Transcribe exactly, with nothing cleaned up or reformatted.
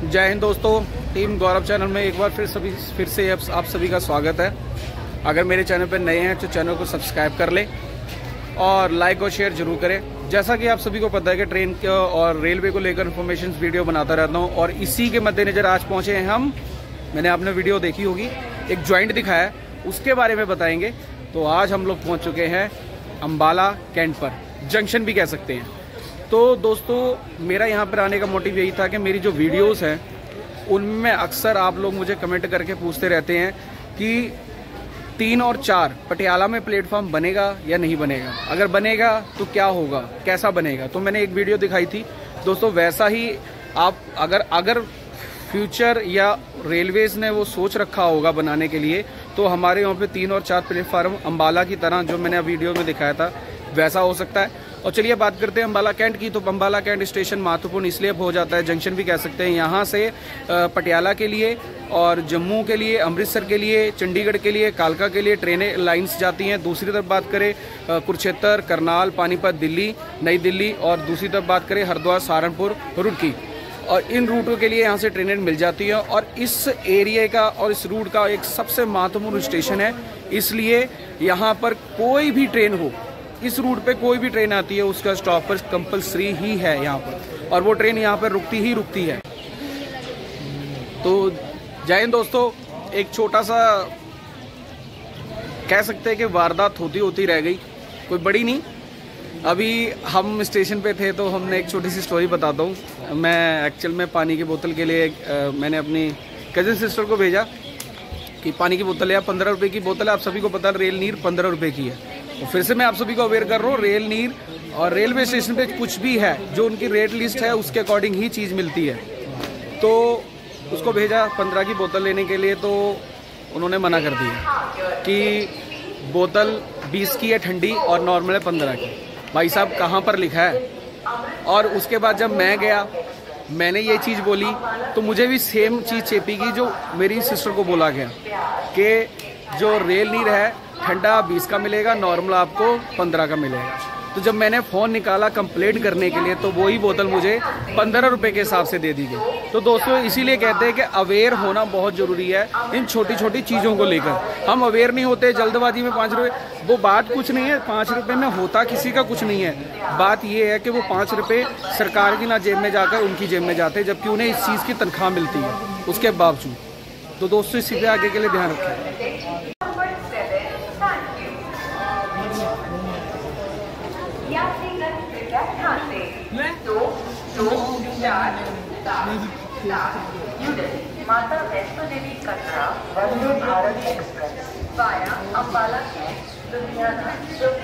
जय हिंद दोस्तों, टीम गौरव चैनल में एक बार फिर सभी फिर से आप सभी का स्वागत है। अगर मेरे चैनल पर नए हैं तो चैनल को सब्सक्राइब कर लें और लाइक और शेयर जरूर करें। जैसा कि आप सभी को पता है कि ट्रेन और रेलवे को लेकर इन्फॉर्मेशन वीडियो बनाता रहता हूं और इसी के मद्देनजर आज पहुंचे हैं हम। मैंने आपने वीडियो देखी होगी, एक जॉइंट दिखाया है, उसके बारे में बताएंगे। तो आज हम लोग पहुँच चुके हैं अम्बाला कैंट पर, जंक्शन भी कह सकते हैं। तो दोस्तों, मेरा यहाँ पर आने का मोटिव यही था कि मेरी जो वीडियोस हैं उनमें अक्सर आप लोग मुझे कमेंट करके पूछते रहते हैं कि तीन और चार पटियाला में प्लेटफॉर्म बनेगा या नहीं बनेगा, अगर बनेगा तो क्या होगा, कैसा बनेगा। तो मैंने एक वीडियो दिखाई थी दोस्तों, वैसा ही आप अगर अगर फ्यूचर या रेलवेज ने वो सोच रखा होगा बनाने के लिए, तो हमारे यहाँ पे तीन और चार प्लेटफार्म अम्बाला की तरह जो मैंने वीडियो में दिखाया था वैसा हो सकता है। और चलिए बात करते हैं अम्बाला कैंट की। तो अम्बाला कैंट स्टेशन महत्वपूर्ण इसलिए हो जाता है, जंक्शन भी कह सकते हैं। यहाँ से पटियाला के लिए और जम्मू के लिए, अमृतसर के लिए, चंडीगढ़ के लिए, कालका के लिए ट्रेनें लाइंस जाती हैं। दूसरी तरफ बात करें कुरुक्षेत्र, करनाल, पानीपत, दिल्ली, नई दिल्ली, और दूसरी तरफ बात करें हरिद्वार, सहारनपुर, रुड़की, और इन रूटों के लिए यहाँ से ट्रेनें मिल जाती हैं। और इस एरिया का और इस रूट का एक सबसे महत्वपूर्ण स्टेशन है, इसलिए यहाँ पर कोई भी ट्रेन हो, इस रूट पे कोई भी ट्रेन आती है उसका स्टॉप पर कंपलसरी ही है यहाँ पर, और वो ट्रेन यहाँ पर रुकती ही रुकती है। तो जय हिंद दोस्तों, एक छोटा सा कह सकते हैं कि वारदात होती होती रह गई, कोई बड़ी नहीं। अभी हम स्टेशन पे थे तो हमने एक छोटी सी स्टोरी बताता हूँ। मैं एक्चुअल में पानी की बोतल के लिए आ, मैंने अपनी कजिन सिस्टर को भेजा कि पानी की बोतल है, पंद्रह रुपये की बोतल है। आप सभी को पता है रेल नीर पंद्रह रुपये की है। तो फिर से मैं आप सभी को अवेयर कर रहा हूँ, रेल नीर और रेलवे स्टेशन पे कुछ भी है जो उनकी रेट लिस्ट है उसके अकॉर्डिंग ही चीज़ मिलती है। तो उसको भेजा पंद्रह की बोतल लेने के लिए, तो उन्होंने मना कर दिया कि बोतल बीस की है ठंडी और नॉर्मल है पंद्रह की। भाई साहब कहाँ पर लिखा है? और उसके बाद जब मैं गया, मैंने ये चीज़ बोली तो मुझे भी सेम चीज़ चेपी की जो मेरी सिस्टर को बोला गया कि जो रेल नीर है ठंडा बीस का मिलेगा, नॉर्मल आपको पंद्रह का मिलेगा। तो जब मैंने फ़ोन निकाला कंप्लेंट करने के लिए, तो वही बोतल मुझे पंद्रह रुपए के हिसाब से दे दी गई। तो दोस्तों, इसीलिए कहते हैं कि अवेयर होना बहुत ज़रूरी है इन छोटी छोटी चीज़ों को लेकर। हम अवेयर नहीं होते, जल्दबाजी में पाँच रुपये, वो बात कुछ नहीं है। पाँच रुपये में होता किसी का कुछ नहीं है। बात ये है कि वो पाँच रुपये सरकार की ना जेब में जाकर उनकी जेब में जाते हैं, जबकि उन्हें इस चीज़ की तनख्वाह मिलती है उसके बावजूद। तो दोस्तों, इसी पे आगे के लिए ध्यान रखें। दो दो चार सात Mata Vaishno Devi Katra Vande Bharat express via Ambala cantt Ludhiana.